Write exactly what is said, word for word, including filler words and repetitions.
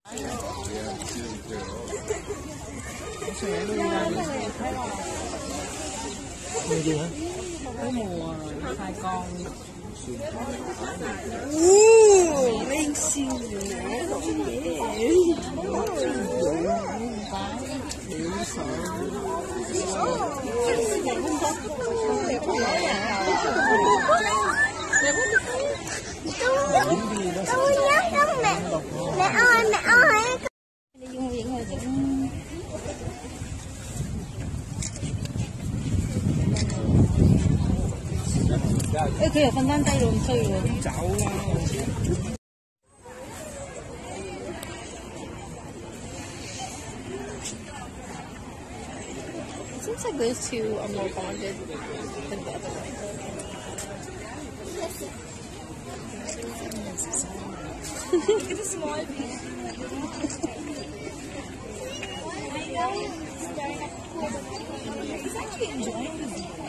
Mùa gì hả? Cái mùa hai con. Lên xinh rồi nè, không dễ. Tôi nhớ đó mẹ. Mẹ ơi, mẹ ơi. Đi dung viện thôi chứ. Ê, kìa, phân tán tay rồi, chơi rồi. Chậu It seems like those two are more bonded than the other one. Look at the small piece. He's actually enjoying this.